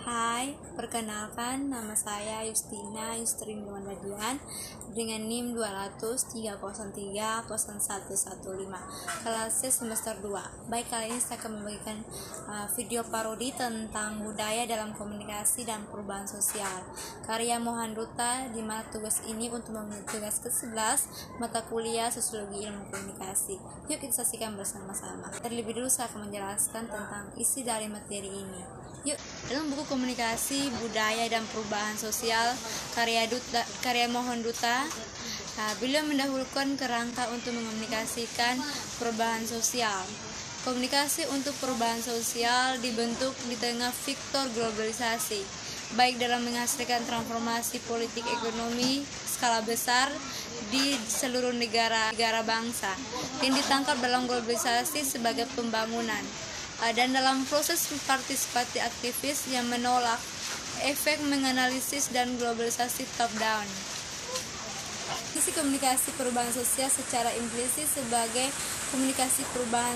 Hai, perkenalkan nama saya Yustina Yustrin Wandadian dengan NIM 20030300115 kelas C semester 2. Baik, kali ini saya akan membagikan video parodi tentang budaya dalam komunikasi dan perubahan sosial karya Mohanduta, di mana tugas ini untuk memenuhi tugas ke-11 mata kuliah Sosiologi Ilmu Komunikasi. Yuk kita saksikan bersama-sama. Terlebih dulu saya akan menjelaskan tentang isi dari materi ini. Yuk, dalam buku Komunikasi, Budaya dan Perubahan Sosial karya Mohanduta, beliau mendahulukan kerangka untuk mengomunikasikan perubahan sosial. Komunikasi untuk perubahan sosial dibentuk di tengah faktor globalisasi, baik dalam menghasilkan transformasi politik ekonomi skala besar di seluruh negara bangsa yang ditangkap dalam globalisasi sebagai pembangunan, dan dalam proses partisipasi aktivis yang menolak efek menganalisis dan globalisasi top down. Isi komunikasi perubahan sosial secara implisit sebagai komunikasi perubahan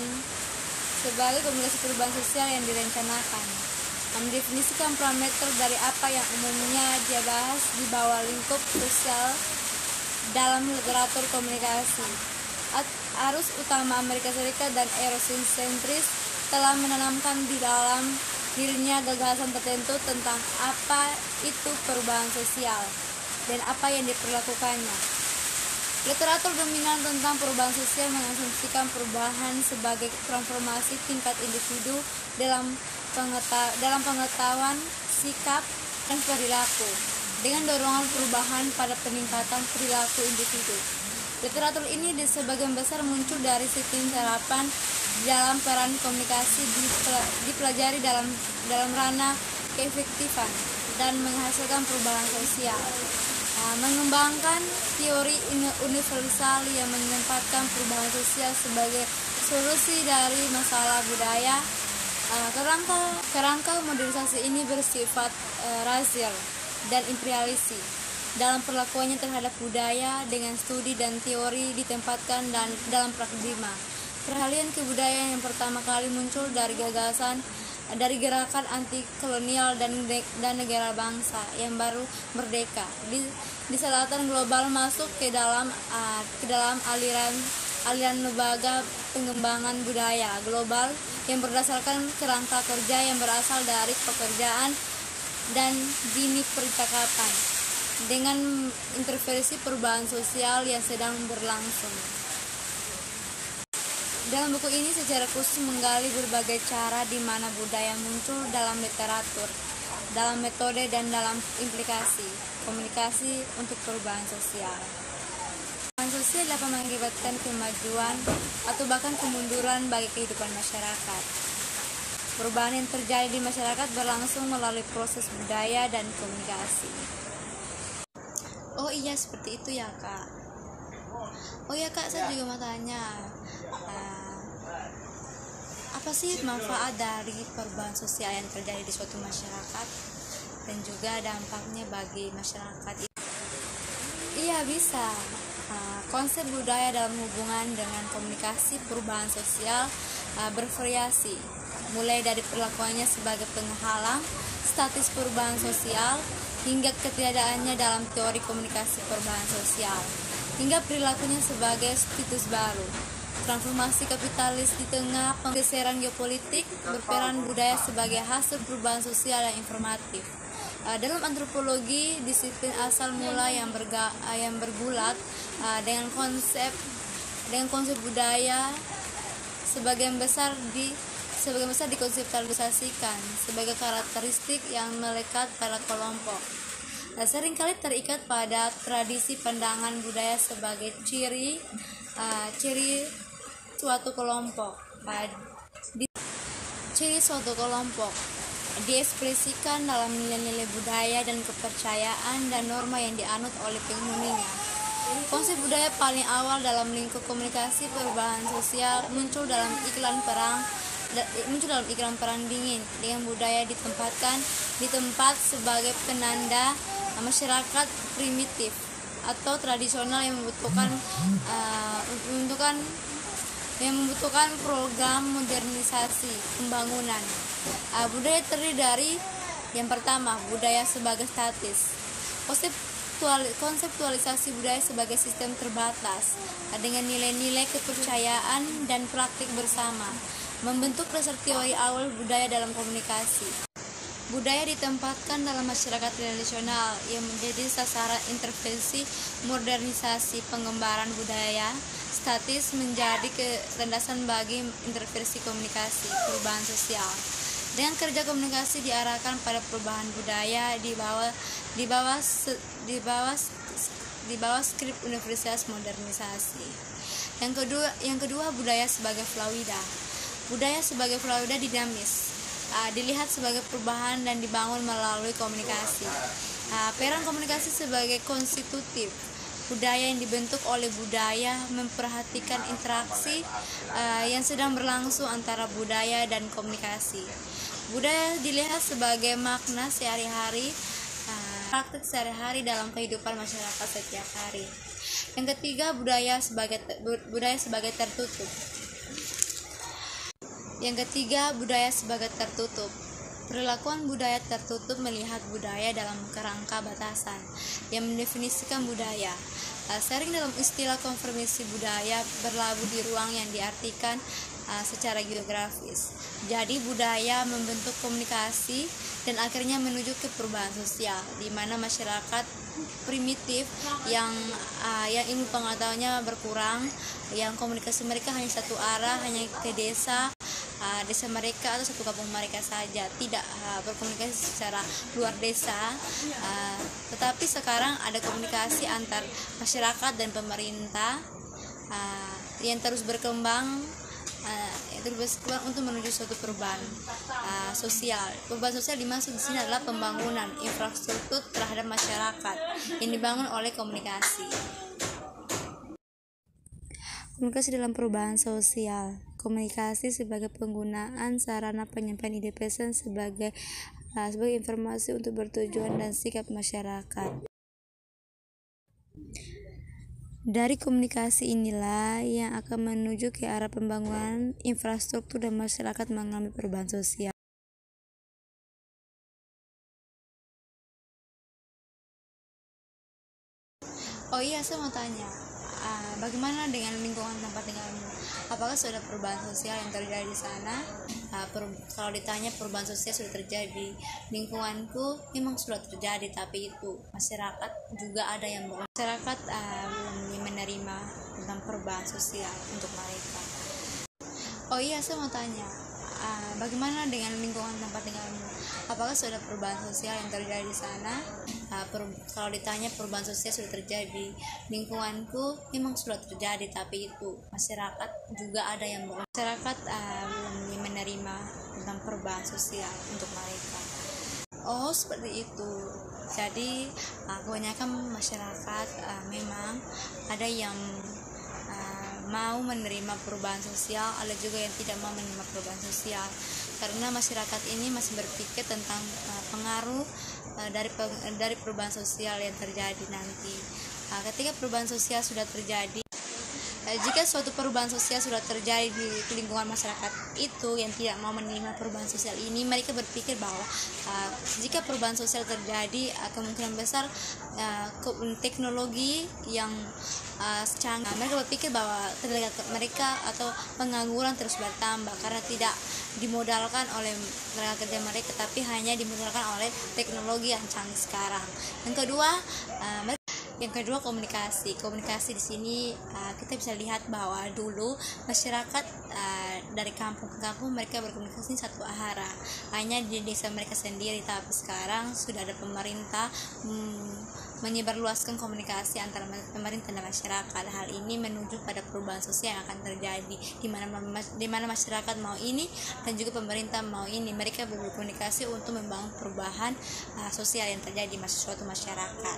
sosial yang direncanakan, mendefinisikan parameter dari apa yang umumnya dia bahas di bawah lingkup sosial dalam literatur komunikasi. Arus utama Amerika Serikat dan Eurosentris telah menanamkan di dalam dirinya gagasan tertentu tentang apa itu perubahan sosial dan apa yang diperlakukannya. Literatur dominan tentang perubahan sosial mengasumsikan perubahan sebagai transformasi tingkat individu dalam pengetahuan, sikap, dan perilaku, dengan dorongan perubahan pada peningkatan perilaku individu. Literatur ini di sebagian besar muncul dari sistem serapan dalam peran komunikasi dipelajari dalam ranah keefektifan dan menghasilkan perubahan sosial. Mengembangkan teori universal yang menempatkan perubahan sosial sebagai solusi dari masalah budaya. Kerangka modernisasi ini bersifat rasial dan imperialisi dalam perlakuannya terhadap budaya, dengan studi dan teori ditempatkan dalam paradigma. Peralihan kebudayaan yang pertama kali muncul dari gerakan anti kolonial dan negara bangsa yang baru merdeka di selatan global masuk ke dalam aliran lembaga pengembangan budaya global yang berdasarkan kerangka kerja yang berasal dari pekerjaan dan dini percakapan, dengan intervensi perubahan sosial yang sedang berlangsung. Dalam buku ini secara khusus menggali berbagai cara di mana budaya muncul dalam literatur, dalam metode, dan dalam implikasi komunikasi untuk perubahan sosial. Perubahan sosial dapat mengakibatkan kemajuan atau bahkan kemunduran bagi kehidupan masyarakat. Perubahan yang terjadi di masyarakat berlangsung melalui proses budaya dan komunikasi. Oh iya, seperti itu ya Kak. Oh ya Kak, saya juga mau tanya, apa sih manfaat dari perubahan sosial yang terjadi di suatu masyarakat dan juga dampaknya bagi masyarakat? Iya, bisa. Konsep budaya dalam hubungan dengan komunikasi perubahan sosial bervariasi, mulai dari perlakuannya sebagai penghalang status perubahan sosial hingga ketiadaannya dalam teori komunikasi perubahan sosial, hingga perilakunya sebagai situs baru. Transformasi kapitalis di tengah penggeseran geopolitik, berperan budaya sebagai hasil perubahan sosial yang informatif. Dalam antropologi, disiplin asal mula yang bergulat dengan konsep budaya sebagian besar dikonseptualisasikan sebagai karakteristik yang melekat pada kelompok. Seringkali terikat pada tradisi pandangan budaya sebagai ciri suatu kelompok. Ciri suatu kelompok diekspresikan dalam nilai-nilai budaya dan kepercayaan dan norma yang dianut oleh penghuninya. Konsep budaya paling awal dalam lingkup komunikasi perubahan sosial muncul dalam iklan perang dingin, dengan budaya di tempat sebagai penanda masyarakat primitif atau tradisional yang membutuhkan program modernisasi pembangunan. Budaya terdiri dari Yang pertama, budaya sebagai statis. Konseptualisasi budaya sebagai sistem terbatas dengan nilai-nilai kepercayaan dan praktik bersama, membentuk dasar teori awal budaya dalam komunikasi. Budaya ditempatkan dalam masyarakat tradisional yang menjadi sasaran intervensi modernisasi. Pengembaraan budaya statis menjadi kelandasan bagi intervensi komunikasi perubahan sosial. Dengan kerja komunikasi diarahkan pada perubahan budaya di bawah skrip Universitas Modernisasi. Yang kedua, budaya sebagai fluida. Budaya sebagai fluida dinamis, dilihat sebagai perubahan dan dibangun melalui komunikasi. Peran komunikasi sebagai konstitutif. Budaya yang dibentuk oleh budaya memperhatikan interaksi yang sedang berlangsung antara budaya dan komunikasi. Budaya dilihat sebagai makna sehari-hari, praktik sehari-hari dalam kehidupan masyarakat setiap hari. Yang ketiga, budaya sebagai tertutup. Perlakuan budaya tertutup melihat budaya dalam kerangka batasan yang mendefinisikan budaya. Sering dalam istilah konformisi budaya berlabuh di ruang yang diartikan secara geografis. Jadi budaya membentuk komunikasi dan akhirnya menuju ke perubahan sosial, di mana masyarakat primitif yang ilmu pengetahuannya berkurang, yang komunikasi mereka hanya satu arah, hanya ke desa mereka atau satu kampung mereka saja, tidak berkomunikasi secara luar desa. Tetapi sekarang ada komunikasi antar masyarakat dan pemerintah yang terus berkembang untuk menuju suatu perubahan sosial. Perubahan sosial dimaksud di sini adalah pembangunan infrastruktur terhadap masyarakat yang dibangun oleh komunikasi. Komunikasi dalam perubahan sosial. Komunikasi sebagai penggunaan sarana penyampaian ide pesan sebagai informasi untuk bertujuan dan sikap masyarakat. Dari komunikasi inilah yang akan menuju ke arah pembangunan infrastruktur dan masyarakat mengalami perubahan sosial. Oh iya, saya mau tanya, bagaimana dengan lingkungan tempat tinggalmu? Apakah sudah perubahan sosial yang terjadi di sana? Kalau ditanya perubahan sosial sudah terjadi di lingkunganku, memang sudah terjadi, tapi itu masyarakat juga ada yang belum menerima tentang perubahan sosial untuk mereka. Oh iya, saya mau tanya, bagaimana dengan lingkungan tempat tinggalmu? Apakah sudah perubahan sosial yang terjadi di sana? Kalau ditanya perubahan sosial sudah terjadi di lingkunganku, memang sudah terjadi, tapi itu masyarakat juga ada yang belum menerima tentang perubahan sosial untuk mereka. Oh, seperti itu. Jadi kebanyakan masyarakat memang ada yang mau menerima perubahan sosial, ada juga yang tidak mau menerima perubahan sosial, karena masyarakat ini masih berpikir tentang pengaruh dari perubahan sosial yang terjadi nanti. Ketika perubahan sosial sudah terjadi, jika suatu perubahan sosial sudah terjadi di lingkungan masyarakat itu yang tidak mau menerima perubahan sosial ini, mereka berpikir bahwa jika perubahan sosial terjadi, kemungkinan besar teknologi yang canggih, mereka berpikir bahwa tenaga mereka atau pengangguran terus bertambah karena tidak dimodalkan oleh tenaga kerja mereka, tapi hanya dimodalkan oleh teknologi yang canggih sekarang. Yang kedua, komunikasi di sini kita bisa lihat bahwa dulu masyarakat dari kampung ke kampung mereka berkomunikasi satu arah, hanya di desa mereka sendiri, tapi sekarang sudah ada pemerintah menyebarluaskan komunikasi antara pemerintah dan masyarakat. Hal ini menuju pada perubahan sosial yang akan terjadi, di mana masyarakat mau ini dan juga pemerintah mau ini. Mereka berkomunikasi untuk membangun perubahan sosial yang terjadi di suatu masyarakat.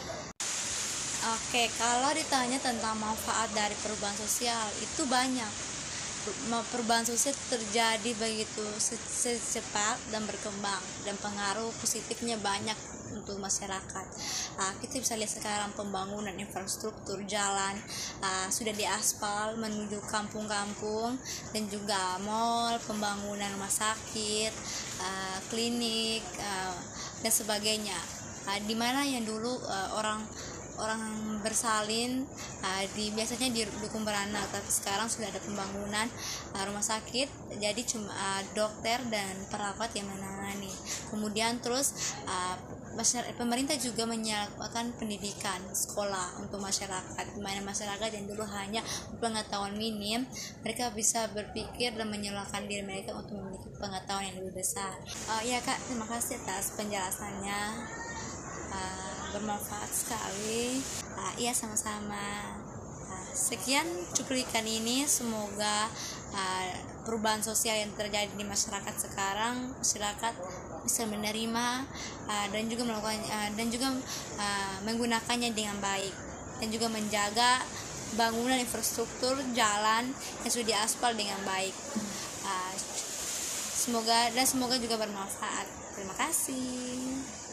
Oke, kalau ditanya tentang manfaat dari perubahan sosial, itu banyak. Perubahan sosial terjadi begitu secepat dan berkembang, dan pengaruh positifnya banyak untuk masyarakat. Kita bisa lihat sekarang pembangunan infrastruktur jalan sudah diaspal menuju kampung-kampung, dan juga mall, pembangunan rumah sakit, klinik, dan sebagainya. Di mana yang dulu orang bersalin biasanya di dukun beranak, tapi sekarang sudah ada pembangunan rumah sakit, jadi cuma dokter dan perawat yang menangani. Kemudian terus pemerintah juga menyediakan pendidikan sekolah untuk masyarakat, di mana masyarakat yang dulu hanya pengetahuan minim, mereka bisa berpikir dan menyuarakan diri mereka untuk memiliki pengetahuan yang lebih besar. Ya Kak, terima kasih atas penjelasannya. Bermanfaat sekali. Iya, sama-sama. Sekian cuplikan ini, semoga perubahan sosial yang terjadi di masyarakat sekarang, masyarakat bisa menerima dan juga melakukan menggunakannya dengan baik, dan juga menjaga bangunan infrastruktur jalan yang sudah diaspal dengan baik. Semoga juga bermanfaat. Terima kasih.